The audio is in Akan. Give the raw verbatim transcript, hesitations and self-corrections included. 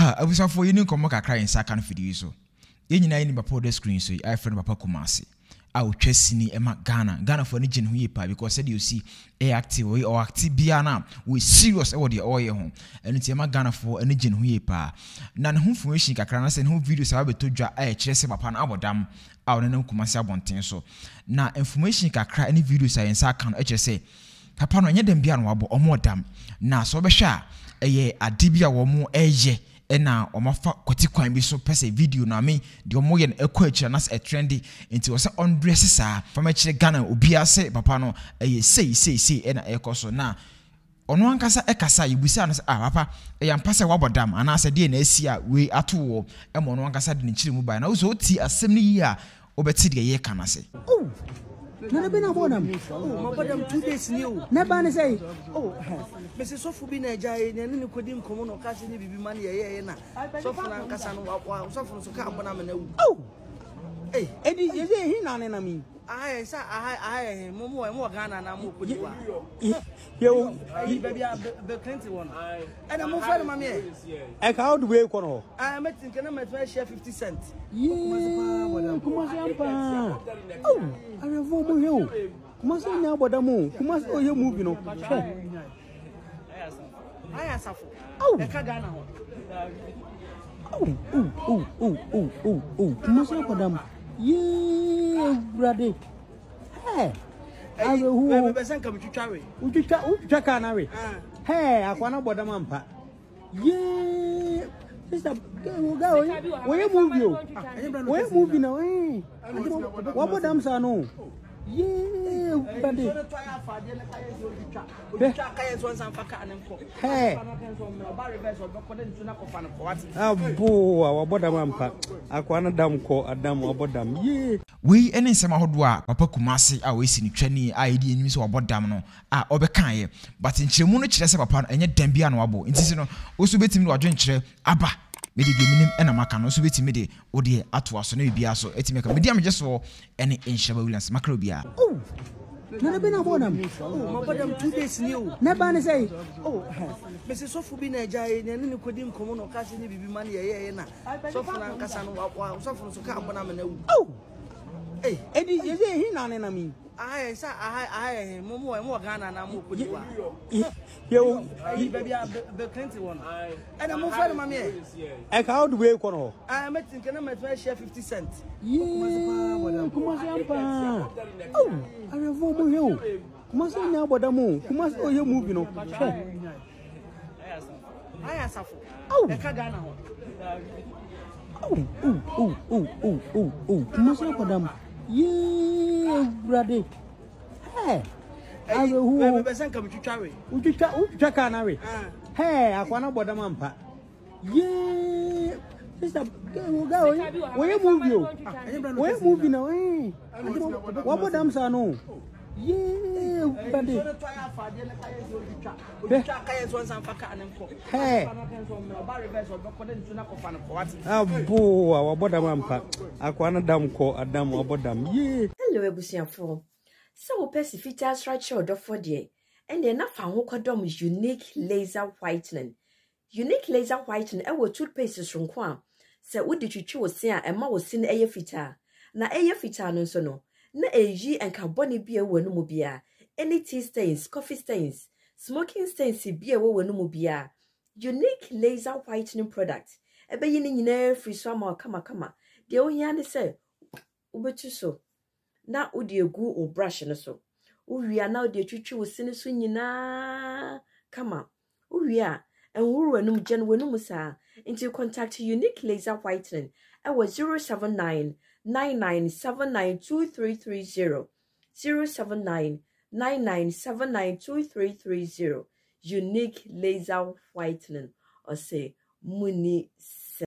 I was for you know come kakra in second video so. Yen na ni papa the screen so I friend papa Kumasi. I will chase ni ema Ghana. Ghana for ni gen hu pa because said you see a active or active biana we serious e the oil home. And it's ema Ghana for any gen hu pa. Na ne information kakra na send who videos I be to dwa e kire se papa na abodam a one na Kumasi abonten so. Na information kakra any videos I nsa kan e kire se papa no nya dem bia no wabo omodam. Na so be hwa eye adibia wo mo eye ena omafa kwati kwan bi so pese video na me de omo ye ekọ akira na a trendy nti wo se undress sa fama kire Ghana obi ase papa no eye sei sei sei ena ekọ so na ono ankasa ekasa yibusa no ah papa e yampa se wabodam ana ase de na asi a we ato wo e mo no ankasa de ne kire mu ba na wo so ti asem ni yi a obeti de ye kana se oh na be na bodam oh my bodam two days new na ba ne say oh me se sofu bi na jai ne ne kodi nkomo no ka se ne bibi man ye ye na sofu na nkasa no sofu so ka abona me na wu oh eh edi ye ye hi na ne na mi ah sa ah ah mo mo mo Ghana na mo kodi wa yo baby be plenty one and I'm for my me e ka how do we ko no ah me think na me share fifty cent yeah Kumasi ampa oh ara vo mo yo Kumasi na abodamu Kumasi o ye movie no aya safo oh e ka Ghana ho oh oh oh oh oh oh Kumasi abodamu yeah brother hey I will be sent come to Charlie. Would you check on Harry? Hey, I want to bother Mampa. Yeah, sister, go. Where you move you? Where you moving away? What about them, son? Yeah, buddy. Hey, Abu, our bottom pack. I want a damn call a damn about them. Yeah. We any sema hodwa papa Kumasi a we si ni twani a edi enim so obodam no a obekan ye but nchiremu no kire se papa no enye dem bia no abo ntisi no oso betimi no adwen kire aba me de minim ena maka no oso betimi de ode ato aso na bia so etimi ka me dia me jeso ene Inshaba Williams makro bia oh na be na bodam oh my bodam two days new na ba ne say oh me se sofu bi na jai ne ne kodi nkomo no ka se ne bibi man ye ye na sofu na nkasa no sofu so ka abona me na wu oh eh edi ye ye hi na ne na mi ah sa ah ah mo mo mo Ghana na mo kodi wa yo baby be plenty one and I'm for my me e ka how do we ko no ah me think na me share fifty cent yeah Kumasi ampa oh ara vo mo yo Kumasi na abodamu Kumasi o ye movie no aya safo oh e ka Ghana ho oh oh oh oh oh oh Kumasi abodamu yeah brother hey I will be sent come to Charlie. Would you check on Harry? Hey, I want to bother Mampa. Yeah, sister, go. Where you move you? Where you moving away? What about them, son? Yeah, buddy. Hey, Abu, our bottom Mampa. I want a damn call a damn about them. Yeah. Hello, Ebusian form. So Pacifica structure of for dear, and then I found Hokodom unique laser whitening. Unique laser whitening, I will toothpaste from Quam. So, what did you choose? Say, and ma was seen a fita. Na a fita no so no. Na a G and carbonic beer when no beer. Any tea stains, coffee stains, smoking stains, beer when no beer. Unique laser whitening product. A beginning in air free summer, kama kama. The only answer say, Ubetu so. Na odi egu o brush no so uwia na odi atwitwi wo sine so nyina kama uwia enwuru enum gen wenum sa into contact Unique Laser Whitening at zero seven nine nine nine seven nine two three three zero zero seven nine nine nine seven nine two three three zero Unique Laser Whitening or say muni